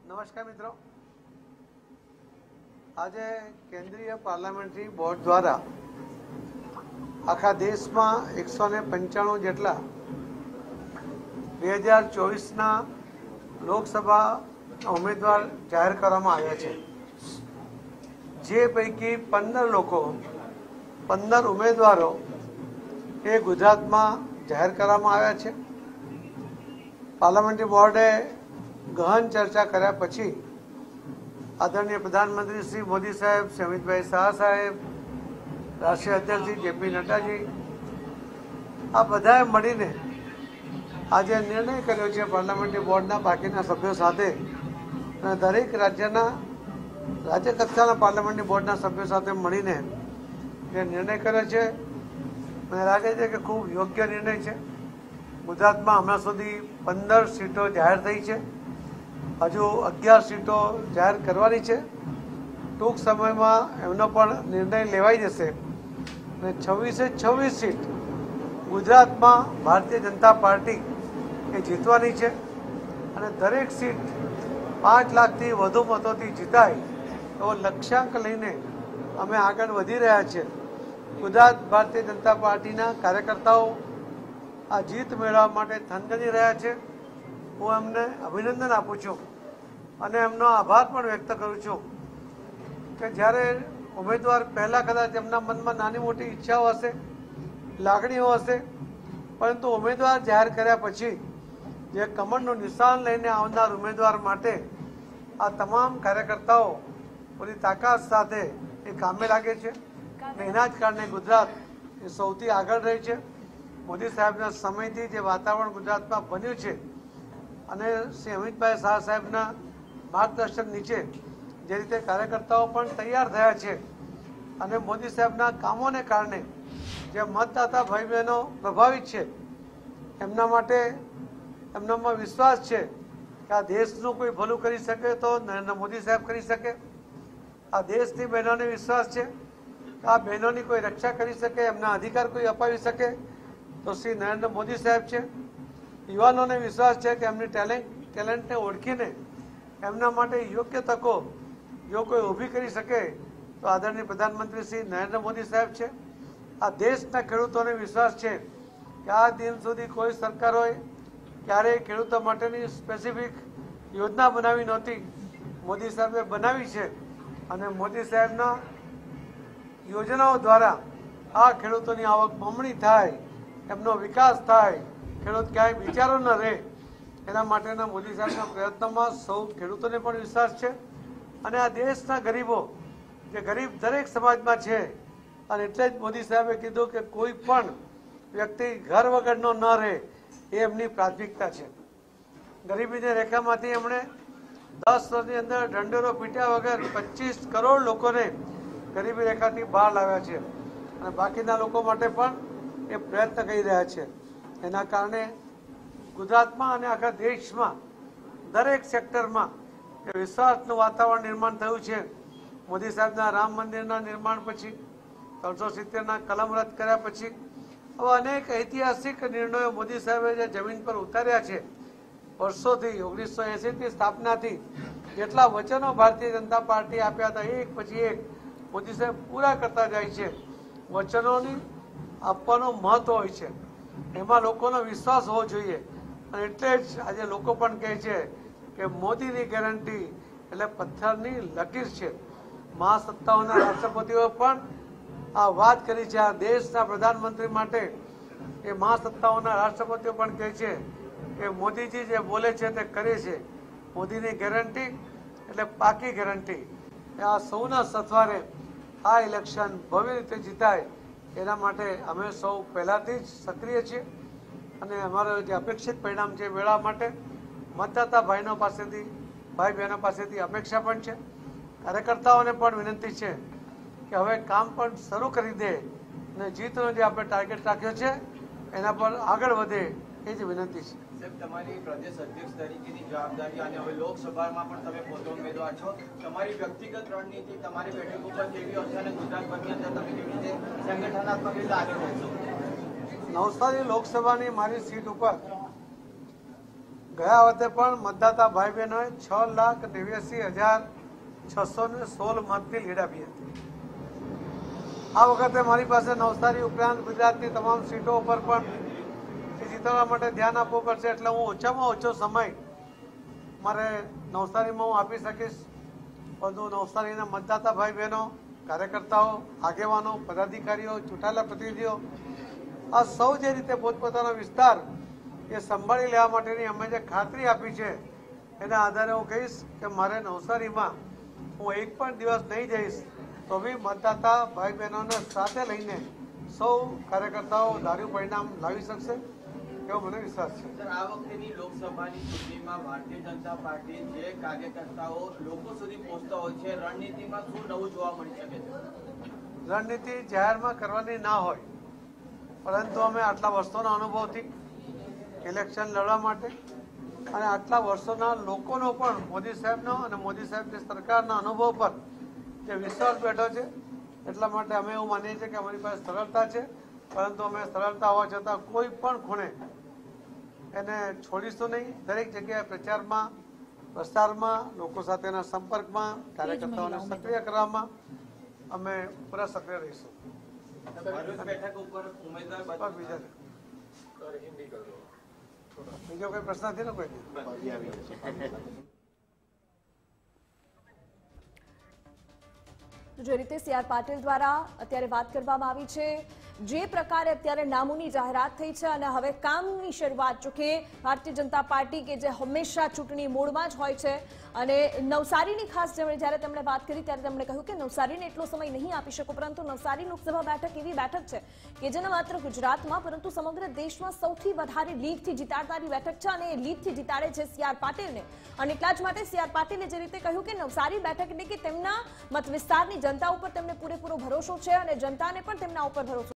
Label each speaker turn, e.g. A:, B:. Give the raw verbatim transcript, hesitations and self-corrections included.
A: નમસ્કાર મિત્રો, આજે કેન્દ્રીય પાર્લામેન્ટરી બોર્ડ દ્વારા આખા દેશમાં એકસો ને પંચાણું જેટલા બે હજાર ચોવીસના લોકસભા ઉમેદવાર જાહેર કરવામાં આવ્યા છે, જે પૈકી પંદર લોકો પંદર ઉમેદવારો એ ગુજરાતમાં જાહેર કરવામાં આવ્યા છે। પાર્લામેન્ટરી બોર્ડે ગહન ચર્ચા કર્યા પછી આદરણીય પ્રધાનમંત્રી શ્રી મોદી સાહેબ, શ્રી અમિતભાઈ શાહ સાહેબ, રાષ્ટ્રીય અધ્યક્ષ શ્રી જેપી નડ્ડાજી, આ બધાએ મળીને આજે નિર્ણય કર્યો છે પાર્લામેન્ટરી બોર્ડના બાકીના સભ્યો સાથે અને દરેક રાજ્યના રાજ્ય કક્ષાના પાર્લામેન્ટરી બોર્ડના સભ્યો સાથે મળીને જે નિર્ણય કર્યો છે, મને લાગે છે કે ખૂબ યોગ્ય નિર્ણય છે। ગુજરાતમાં હમણાં સુધી પંદર સીટો જાહેર થઈ છે, હજુ અગિયાર સીટો જાહેર કરવાની છે। ટૂંક સમયમાં એમનો પણ નિર્ણય લેવાઈ જશે અને છવ્વીસે છવ્વીસ સીટ ગુજરાતમાં ભારતીય જનતા પાર્ટી એ જીતવાની છે અને દરેક સીટ પાંચ લાખથી વધુ મતોથી જીતાય એવો લક્ષ્યાંક લઈને અમે આગળ વધી રહ્યા છીએ। ગુજરાત ભારતીય જનતા પાર્ટીના કાર્યકર્તાઓ આ જીત મેળવવા માટે થનગની રહ્યા છે। હું એમને અભિનંદન આપું છું અને એમનો આભાર પણ વ્યક્ત કરું છું કે જ્યારે ઉમેદવાર પહેલાં કદાચ એમના મનમાં નાની મોટી ઈચ્છાઓ હશે, લાગણીઓ હશે, પરંતુ ઉમેદવાર જાહેર કર્યા પછી જે કમળનું નિશાન લઈને આવનાર ઉમેદવાર માટે આ તમામ કાર્યકર્તાઓ પૂરી તાકાત સાથે એ કામે લાગે છે અને એના જ કારણે ગુજરાત એ સૌથી આગળ રહી છે। મોદી સાહેબના સમયથી જે વાતાવરણ ગુજરાતમાં બન્યું છે અને શ્રી અમિતભાઈ શાહ સાહેબના માર્ગદર્શન નીચે જે રીતે કાર્યકર્તાઓ પણ તૈયાર થયા છે અને મોદી સાહેબના કામોને કારણે જે મતદાતા ભાઈ બહેનો પ્રભાવિત છે, એમના માટે એમનામાં વિશ્વાસ છે કે આ દેશનું કોઈ ભલું કરી શકે તો નરેન્દ્ર મોદી સાહેબ કરી શકે। આ દેશની બહેનોને વિશ્વાસ છે કે આ બહેનોની કોઈ રક્ષા કરી શકે, એમના અધિકાર કોઈ અપાવી શકે તો શ્રી નરેન્દ્ર મોદી સાહેબ છે। યુવાનોને વિશ્વાસ છે કે એમની ટેલેન્ટ ટેલેન્ટને ઓળખીને એમના માટે યોગ્ય તકો જો કોઈ ઊભી કરી શકે તો આદરણીય પ્રધાનમંત્રી શ્રી નરેન્દ્ર મોદી સાહેબ છે। આ દેશના ખેડૂતોને વિશ્વાસ છે કે આ દિન સુધી કોઈ સરકારોએ ક્યારેય ખેડૂતો માટેની સ્પેસિફિક યોજના બનાવી નહોતી, મોદી સાહેબે બનાવી છે અને મોદી સાહેબના યોજનાઓ દ્વારા આ ખેડૂતોની આવક બમણી થાય, એમનો વિકાસ થાય, ખેડૂત ક્યાંય વિચારો ન રહે, એના માટેના મોદી સાહેબના પ્રયત્નોમાં સૌ ખેડૂતોને પણ વિશ્વાસ છે અને આ દેશના ગરીબો જે ગરીબ દરેક સમાજમાં છે અને એટલે જ મોદી સાહેબે કીધું કે કોઈ પણ વ્યક્તિ ઘર વગરનો ન રહે એ એમની પ્રાથમિકતા છે। ગરીબીની રેખામાંથી એમણે દસ વર્ષની અંદર ઢંઢેરો પીટ્યા વગર પચીસ કરોડ લોકોને ગરીબી રેખાથી બહાર લાવ્યા છે અને બાકીના લોકો માટે પણ એ પ્રયત્ન કરી રહ્યા છે। એના કારણે ગુજરાતમાં અને આખા દેશમાં દરેક સેક્ટરમાં એ વિશ્વાસનું વાતાવરણ નિર્માણ થયું છે। મોદી સાહેબના રામ મંદિરના નિર્માણ પછી, ત્રણસો સિત્તેરના કલમ રદ કર્યા પછી હવે અનેક ઐતિહાસિક નિર્ણયો મોદી સાહેબે જે જમીન પર ઉતાર્યા છે, વર્ષોથી ઓગણીસો એંસીથી સ્થાપનાથી જેટલા વચનો ભારતીય જનતા પાર્ટી આપ્યા હતા એક પછી એક મોદી સાહેબ પૂરા કરતા જાય છે। વચનોની આપવાનું મહત્વ હોય છે, એમાં લોકોનો વિશ્વાસ હોવો જોઈએ અને એટલે જ આજે લોકો પણ કહે છે કે મોદીની ગેરંટી એટલે પથ્થરની લકીર છે। મહાસત્તાઓના રાષ્ટ્રપતિઓ પણ આ વાત કરી છે। આ દેશના પ્રધાનમંત્રી માટે એ મહાસત્તાઓના રાષ્ટ્રપતિઓ પણ કહે છે કે મોદીજી જે બોલે છે તે કરે છે। મોદીની ગેરંટી એટલે પાકી ગેરંટી। આ સૌના સથવારે આ ઇલેક્શન ભવ્ય રીતે જીતાય એના માટે અમે સૌ પહેલાંથી જ સક્રિય છીએ અને અમારો જે અપેક્ષિત પરિણામ છે મેળવવા માટે મતદાતા ભાઈનો પાસેથી ભાઈ બહેનો પાસેથી અપેક્ષા પણ છે। કાર્યકર્તાઓને પણ વિનંતી છે કે હવે કામ પણ શરૂ કરી દે અને જીતનો જે આપણે ટાર્ગેટ રાખ્યો છે એના પર આગળ વધે એ જ વિનંતી છે।
B: સાહેબ, તમારી પ્રદેશ અધ્યક્ષ તરીકેની જવાબદારી અને હવે લોકસભામાં પણ તમે પોતે ઉમેદવાર છો, તમારી વ્યક્તિગત રણનીતિ તમારી બેઠક ઉપર કેવી હશે અને ગુજરાતભરની અંદર તમે કેવી રીતે સંગઠનાત્મક રીતે આગળ વધશો?
A: નવસારી લોકસભાની મારી સીટ ઉપર ગયા વખતે પણ મતદાતા ભાઈ બહેનોએ છ લાખ નેવ્યાસી હજાર છસો ને સોળ મતથી લીડ આપી હતી. આ વખતે મારી પાસે નવસારી ઉપરાંત ગુજરાતની તમામ સીટો ઉપર પણ જીતવા માટે ધ્યાન આપવું પડશે, એટલે હું ઓછામાં ઓછો સમય મારે નવસારીમાં હું આપી શકીશ. પરંતુ નવસારીના મતદાતા ભાઈ બહેનો, કાર્યકર્તાઓ, આગેવાનો, પદાધિકારીઓ, ચૂંટાયેલા પ્રતિનિધિઓ આ સૌ જે રીતે પોતપોતાનો વિસ્તાર એ સંભાળી લેવા માટેની અમે જે ખાતરી આપી છે એના આધારે હું કહીશ કે મારે નવસારીમાં હું એક પણ દિવસ નહીં જઈશ તો બી મતદાતા ભાઈ બહેનોને સાથે લઈને સૌ કાર્યકર્તાઓ ધાર્યું પરિણામ લાવી શકશે એવો મને વિશ્વાસ છે.
B: સર, આ વખતેની લોકસભાની ચૂંટણીમાં ભારતીય જનતા પાર્ટી જે કાર્યકર્તાઓ લોકો સુધી પહોંચતા હોય છે, રણનીતિમાં શું નવું જોવા મળી શકે છે?
A: રણનીતિ જાહેરમાં કરવાની ના હોય, પરંતુ અમે આટલા વર્ષોના અનુભવથી ઇલેક્શન લડવા માટે અને આટલા વર્ષોના લોકોનો પણ મોદી સાહેબનો અને મોદી સાહેબની સરકારના અનુભવ પર જે વિશ્વાસ બેઠો છે એટલા માટે અમે એવું માનીએ છીએ કે અમારી પાસે સરળતા છે, પરંતુ અમે સરળતા હોવા છતાં કોઈ પણ ખૂણે એને છોડીશું નહીં. દરેક જગ્યાએ પ્રચારમાં, પ્રસારમાં, લોકો સાથેના સંપર્કમાં, કાર્યકર્તાઓને સક્રિય કરવામાં અમે પૂરા સક્રિય રહીશું.
B: ભરૂચ બેઠક ઉપર ઉમેદવાર
A: બસ બીજા બીજો કોઈ પ્રશ્ન નથી ને કોઈ?
C: જે રીતે સી આર પાટીલ દ્વારા અત્યારે વાત કરવામાં આવી છે, જે પ્રકારે અત્યારે નામોની જાહેરાત થઈ છે અને હવે કામની શરૂઆત, જો કે ભારતીય જનતા પાર્ટી કે જે હંમેશા ચૂંટણી મોડમાં જ હોય છે અને નવસારીની ખાસ જ્યારે તેમણે વાત કરી ત્યારે તેમણે કહ્યું કે નવસારીને એટલો સમય નહીં આપી શકો, પરંતુ નવસારી લોકસભા બેઠક એવી બેઠક છે કે જેને માત્ર ગુજરાતમાં પરંતુ સમગ્ર દેશમાં સૌથી વધારે લીડથી જીતાડનારી બેઠક છે અને એ લીડથી જીતાડે છે સી આર પાટીલને. અને એટલા જ માટે સી આર પાટીલે જે રીતે કહ્યું કે નવસારી બેઠક એટલે કે તેમના મત વિસ્તારની જનતા ઉપર તેમને પૂરેપૂરો ભરોસો છે અને જનતાને પણ તેમના ઉપર ભરોસો